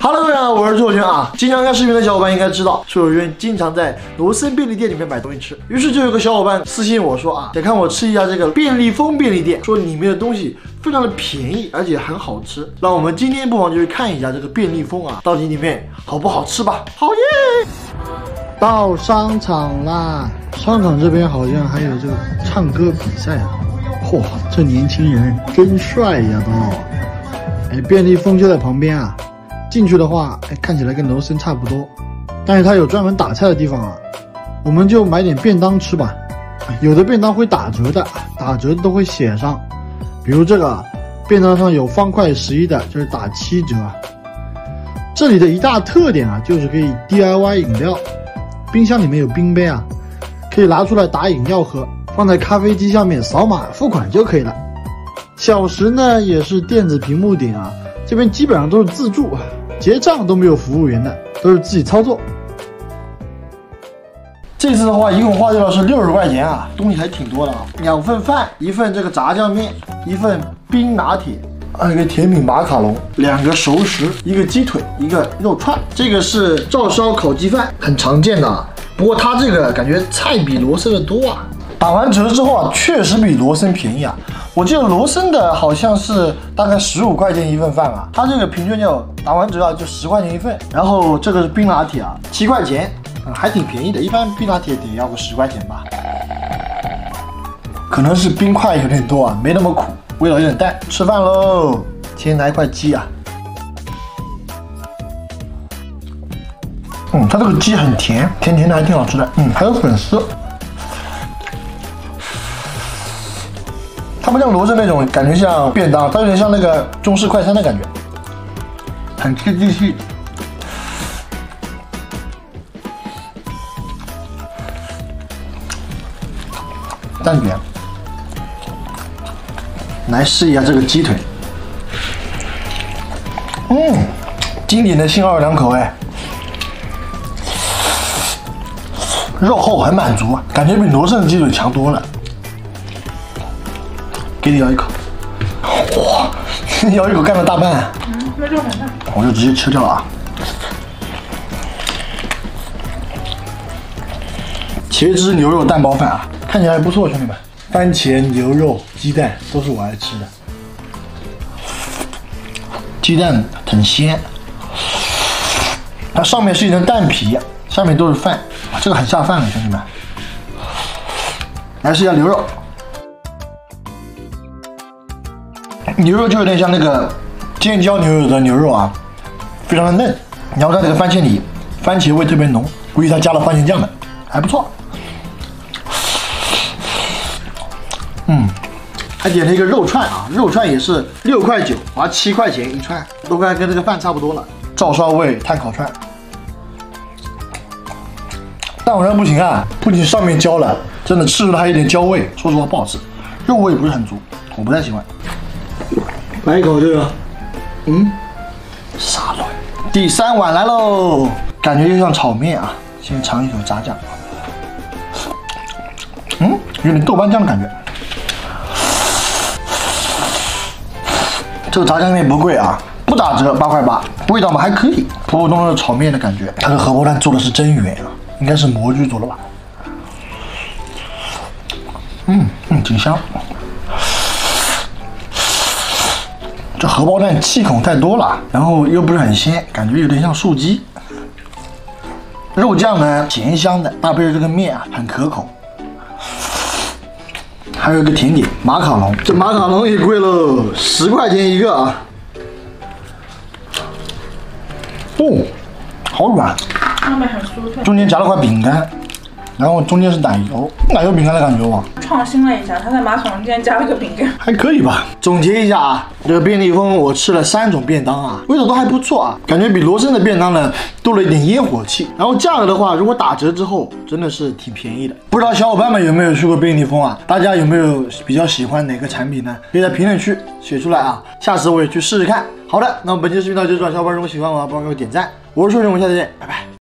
Hello， 各位好，我是朱友轩啊。经常看视频的小伙伴应该知道，朱友轩经常在罗森便利店里面买东西吃。于是就有个小伙伴私信我说啊，想看我吃一下这个便利蜂便利店，说里面的东西非常的便宜，而且很好吃。那我们今天不妨就去看一下这个便利蜂啊，到底里面好不好吃吧？好耶！到商场啦，商场这边好像还有这个唱歌比赛啊。嚯，这年轻人真帅呀都！哎，便利蜂就在旁边啊。进去的话，哎，看起来跟罗森差不多，但是它有专门打菜的地方啊。我们就买点便当吃吧。有的便当会打折的，打折的都会写上，比如这个便当上有方块11的，就是打7折。这里的一大特点啊，就是可以 DIY 饮料，冰箱里面有冰杯啊，可以拿出来打饮料喝，放在咖啡机下面扫码付款就可以了。小时呢也是电子屏幕点啊，这边基本上都是自助。结账都没有服务员的，都是自己操作。这次的话，一共花掉的是60块钱啊，东西还挺多的啊。2份饭，1份这个炸酱面，1份冰拿铁，还有一个甜品马卡龙，2个熟食，1个鸡腿，1个肉串。这个是照烧烤鸡饭，很常见的啊。不过它这个感觉菜比罗森的多啊。打完折之后啊，确实比罗森便宜啊。我记得罗森的好像是大概15块钱1份饭啊，它这个平均就打完折啊就10块钱1份。然后这个是冰拿铁啊，7块钱，还挺便宜的。一般冰拿铁得要个10块钱吧。可能是冰块有点多啊，没那么苦，味道有点淡。吃饭喽，先来一块鸡啊。它这个鸡很甜，甜甜的，还挺好吃的。还有粉丝。它不像罗森那种感觉像便当，它有点像那个中式快餐的感觉，很接地气。蛋卷，来试一下这个鸡腿。经典的新奥尔良口味，肉厚很满足，感觉比罗森的鸡腿强多了。给你咬一口，哇，咬一口干了大半。 那肉很大， 我就直接吃掉了啊。茄汁牛肉蛋包饭啊，看起来还不错，兄弟们。番茄牛肉鸡蛋都是我爱吃的，鸡蛋很鲜，它上面是一层蛋皮，下面都是饭，这个很下饭了，兄弟们。来试一下牛肉。牛肉就有点像那个尖椒牛肉的牛肉啊，非常的嫩。然后它这个番茄里，番茄味特别浓，估计它加了番茄酱的，还不错。还点了一个肉串啊，肉串也是6块9，划7块钱一串，都快跟这个饭差不多了。照烧味炭烤串，但好像不行啊，不仅上面焦了，真的吃出来还有点焦味，说实话不好吃，肉味不是很足，我不太喜欢。来一口这个，沙卵。第3碗来喽，感觉就像炒面啊。先尝一口炸酱，有点豆瓣酱的感觉。这个炸酱面不贵啊，不打折8块8，味道嘛还可以，普普通通的炒面的感觉。它的荷包蛋做的是真圆啊，应该是模具做的吧？挺香。这荷包蛋气孔太多了，然后又不是很鲜，感觉有点像素鸡。肉酱呢咸香的，搭配着这个面啊，很可口。还有一个甜点马卡龙，这马卡龙也贵喽，10块钱一个啊。好软， 上面很酥脆， 中间夹了块饼干，然后中间是奶油饼干的感觉哇。 创新了一下，他在马卡龙间加了个饼干， 还可以吧。总结一下啊，这个便利蜂我吃了3种便当啊，味道都还不错啊，感觉比罗森的便当呢多了一点烟火气。然后价格的话，如果打折之后真的是挺便宜的。不知道小伙伴们有没有去过便利蜂啊？大家有没有比较喜欢哪个产品呢？可以在评论区写出来啊，下次我也去试试看。好的，那么本期视频到这里，小伙伴如果喜欢我，帮我点赞。我是树人，我们下次见，拜拜。